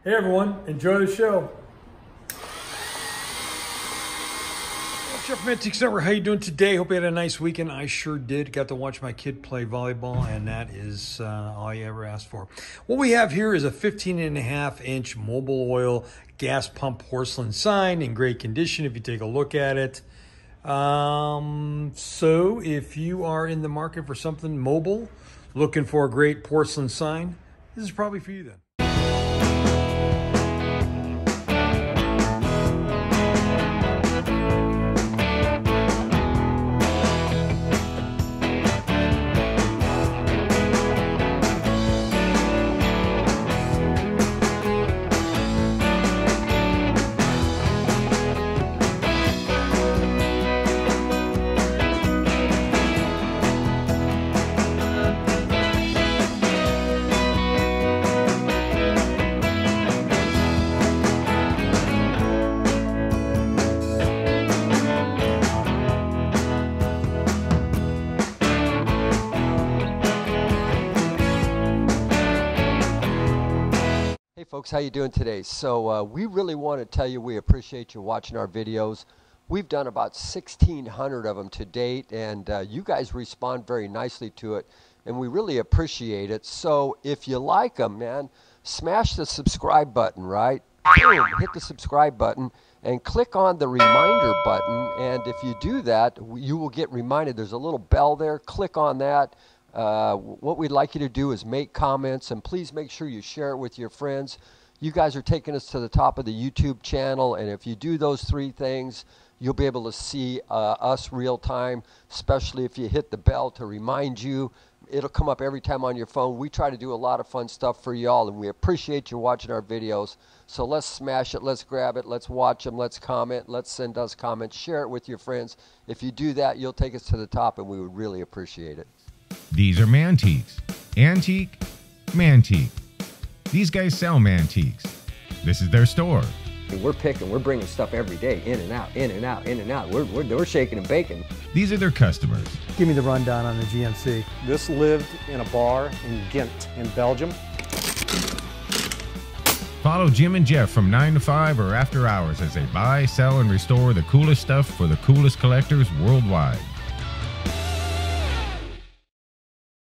Hey everyone, enjoy the show. Jeff from Antiques Network, how you doing today? Hope you had a nice weekend. I sure did. Got to watch my kid play volleyball, and that is all you ever asked for. What we have here is a 15.5-inch Mobil oil gas pump porcelain sign in great condition if you take a look at it. So if you are in the market for something Mobil, looking for a great porcelain sign, this is probably for you then. Hey folks, how you doing today? So we really want to tell you we appreciate you watching our videos. We've done about 1,600 of them to date, and you guys respond very nicely to it, and we really appreciate it. So if you like them, man, smash the subscribe button, right? Boom, hit the subscribe button and click on the reminder button, and if you do that, you will get reminded. There's a little bell there. Click on that. What we'd like you to do is make comments, and please make sure you share it with your friends. You guys are taking us to the top of the YouTube channel, and if you do those three things, you'll be able to see us real time, especially if you hit the bell to remind you. It'll come up every time on your phone. We try to do a lot of fun stuff for y'all, and we appreciate you watching our videos. So let's smash it, let's grab it, let's watch them, let's comment, let's send us comments, share it with your friends. If you do that, you'll take us to the top, and we would really appreciate it. These are Mantiques. Antique, Mantique. These guys sell Mantiques. This is their store. We're bringing stuff every day, in and out, in and out, in and out. We're shaking and baking. These are their customers. Give me the rundown on the GMC. This lived in a bar in Ghent in Belgium. Follow Jim and Jeff from 9 to 5 or after hours as they buy, sell, and restore the coolest stuff for the coolest collectors worldwide.